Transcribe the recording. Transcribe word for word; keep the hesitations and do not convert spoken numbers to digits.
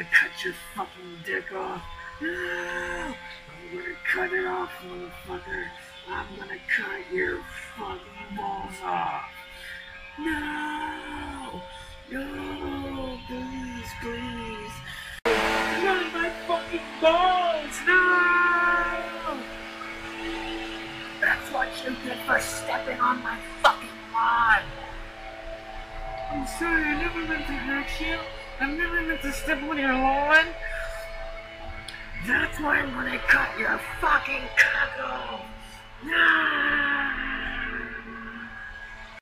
gonna cut your fucking dick off. No! I'm gonna cut it off, motherfucker. I'm gonna cut your fucking balls off. No! No! Please, please. Not my fucking balls! No! That's what you get for stepping on my fucking lawn! I'm sorry, I never meant to hurt you. I never meant to step on your lawn. That's why I'm gonna cut your fucking cock off! No!